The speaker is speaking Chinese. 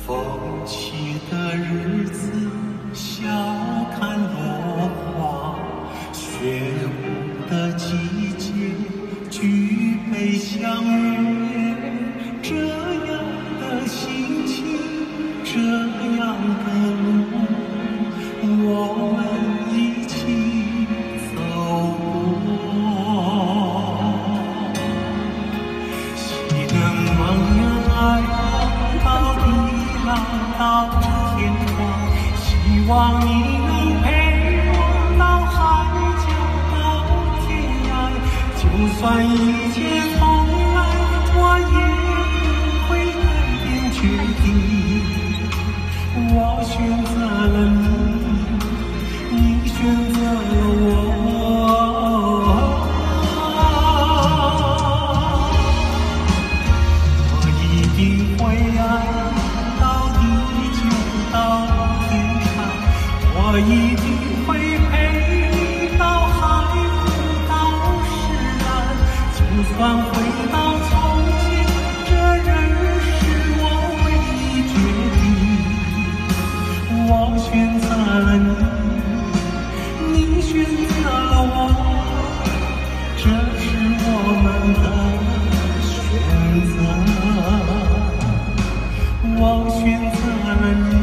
风起的日子，笑看落花；雪舞的季节，举杯相约。这样的心情，这样的路，我们一起走过。熄灯茫然到地老到天荒，希望你能陪我到海角到天涯。就算一切重来，我也不会改变决定。我选择了你，你选择了我。我一定会爱到地久到天长，我一定会陪你到海枯到石烂。就算回到从前，这仍是我唯一决定。我选择了你，你选择了我，这是我们的选择。我选择了你。